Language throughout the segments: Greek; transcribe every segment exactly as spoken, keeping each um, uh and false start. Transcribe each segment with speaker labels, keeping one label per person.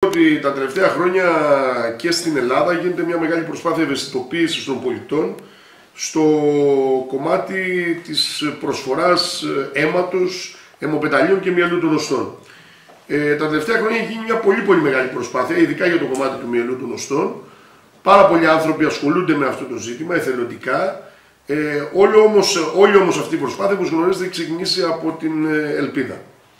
Speaker 1: Ότι τα τελευταία χρόνια και στην Ελλάδα γίνεται μια μεγάλη προσπάθεια ευαισθητοποίησης των πολιτών στο κομμάτι της προσφοράς αίματος, αιμοπεταλίων και μυελού των οστών. Ε, τα τελευταία χρόνια έχει γίνει μια πολύ πολύ μεγάλη προσπάθεια, ειδικά για το κομμάτι του μυελού των οστών. Πάρα πολλοί άνθρωποι ασχολούνται με αυτό το ζήτημα εθελοντικά. Ε, όλη, όμως, όλη όμως αυτή η προσπάθεια, όπως γνωρίζετε, έχει ξεκινήσει από την Ελπίδα.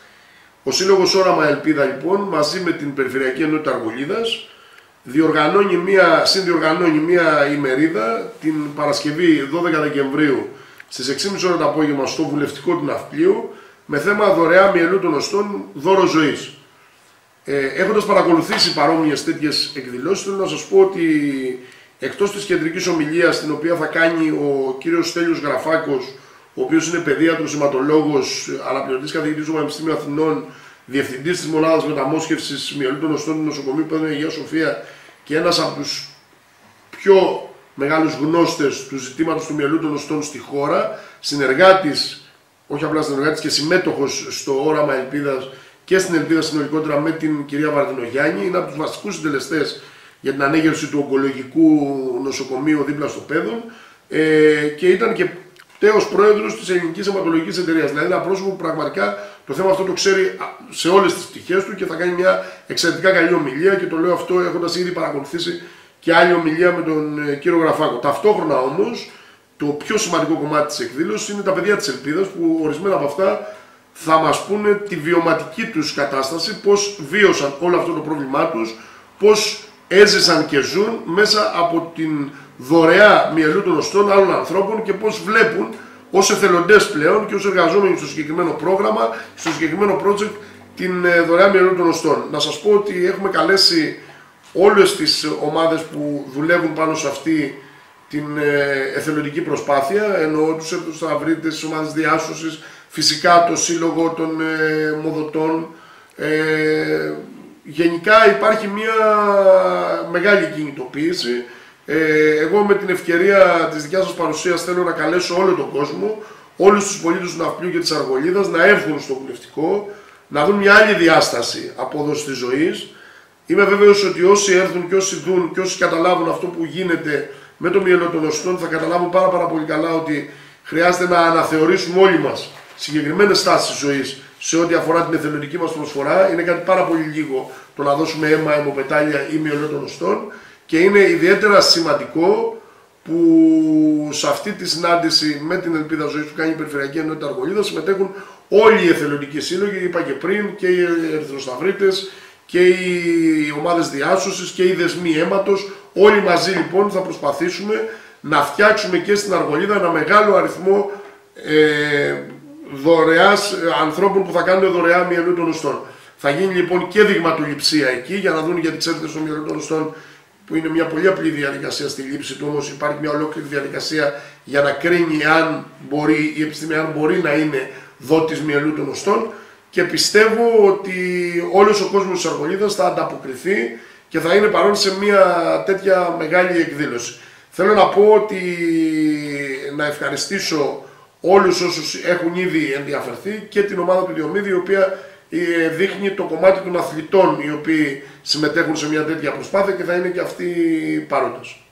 Speaker 1: Ο Σύλλογος Όραμα Ελπίδα, λοιπόν, μαζί με την Περιφερειακή Ενότητα Αργολίδας, διοργανώνει μια, συνδιοργανώνει μια ημερίδα την Παρασκευή δώδεκα Δεκεμβρίου στις έξι και μισή ώρα το απόγευμα στο Βουλευτικό του Ναυπλίου με θέμα δωρεά μυελού των οστών, δώρο ζωής. Ε, έχοντας παρακολουθήσει παρόμοιες τέτοιες εκδηλώσεις, θέλω να σας πω ότι εκτός της κεντρικής ομιλίας, την οποία θα κάνει ο κύριος Στέλιος Γραφάκος, ο οποίος είναι παιδίατρος, αιματολόγος, αναπληρωτής καθηγητής του Πανεπιστημίου Αθηνών, διευθυντής της μονάδας μεταμόσχευσης μυελού των οστών του νοσοκομείου Πέδων Αγία Σοφία και ένας από τους πιο μεγάλους γνώστες του ζητήματος του μυελού των οστών στη χώρα, συνεργάτης, όχι απλά συνεργάτης και συμμέτοχος στο Όραμα Ελπίδας και στην Ελπίδα συνολικότερα με την κυρία Βαρδινογιάννη, είναι από τους βασικούς συντελεστές για την ανέγερση του ογκολογικού νοσοκομείου δίπλα στο Πέδων ε, και ήταν και τέος πρόεδρος της Ελληνικής Αιματολογικής Εταιρείας. Δηλαδή ένα πρόσωπο που πραγματικά το θέμα αυτό το ξέρει σε όλες τις πτυχές του και θα κάνει μια εξαιρετικά καλή ομιλία, και το λέω αυτό έχοντας ήδη παρακολουθήσει και άλλη ομιλία με τον κύριο Γραφάκο. Ταυτόχρονα όμως το πιο σημαντικό κομμάτι της εκδήλωσης είναι τα παιδιά της Ελπίδας, που ορισμένα από αυτά θα μας πούνε τη βιωματική τους κατάσταση, πώς βίωσαν όλο αυτό το πρόβλημά τους, πώς έζησαν και ζουν μέσα από την δωρεά μυελού των οστών άλλων ανθρώπων και πώς βλέπουν ως εθελοντές πλέον και ως εργαζόμενοι στο συγκεκριμένο πρόγραμμα, στο συγκεκριμένο project, την δωρεά μυελού των οστών. Να σας πω ότι έχουμε καλέσει όλες τις ομάδες που δουλεύουν πάνω σε αυτή την εθελοντική προσπάθεια, εννοώ τους ευτοσταυρίτες, τις ομάδες διάσωσης, φυσικά το Σύλλογο των ε, Μοδοτών. Ε, γενικά υπάρχει μια μεγάλη κινητοποίηση. Ε, εγώ με την ευκαιρία της δικιάς σας παρουσίας θέλω να καλέσω όλο τον κόσμο, όλους τους πολίτες του Ναυπλίου και της Αργολίδας να έρθουν στο Βουλευτικό, να δουν μια άλλη διάσταση απόδοση της ζωής. Είμαι βέβαιος ότι όσοι έρθουν και όσοι δουν και όσοι καταλάβουν αυτό που γίνεται με το μυελό των οστών θα καταλάβουν πάρα, πάρα πολύ καλά ότι χρειάζεται να αναθεωρήσουμε όλοι μας συγκεκριμένες στάσεις ζωής σε ό,τι αφορά την εθελοντική μας προσφορά. Είναι κάτι πάρα πολύ λίγο το να δώσουμε αίμα, αιμοπετάλια ή μυελό των οστών, και είναι ιδιαίτερα σημαντικό που σε αυτή τη συνάντηση με την Ελπίδα Ζωής που κάνει η Περιφερειακή Ενότητα Αργολίδας συμμετέχουν όλοι οι εθελοντικοί σύλλογοι, είπα και πριν, και οι ερυθροσταυρίτες και οι ομάδες διάσωσης και οι δεσμοί αίματος. Όλοι μαζί λοιπόν θα προσπαθήσουμε να φτιάξουμε και στην Αργολίδα ένα μεγάλο αριθμό ε, δωρεάς ανθρώπων που θα κάνουν δωρεά μυελού των οστών. Θα γίνει λοιπόν και δειγματοληψία εκεί για να δουν, γιατί ξέρετε στο μυελό των οστών, που είναι μια πολύ απλή διαδικασία στη λήψη του, όμως υπάρχει μια ολόκληρη διαδικασία για να κρίνει αν μπορεί, η επιστήμη αν μπορεί να είναι δότης μυελού των οστών, και πιστεύω ότι όλος ο κόσμος της Αργολίδας θα ανταποκριθεί και θα είναι παρόν σε μια τέτοια μεγάλη εκδήλωση. Θέλω να πω ότι να ευχαριστήσω όλους όσους έχουν ήδη ενδιαφερθεί και την ομάδα του Διομήδη, η οποία δείχνει το κομμάτι των αθλητών οι οποίοι συμμετέχουν σε μια τέτοια προσπάθεια και θα είναι και αυτοί παρόντες.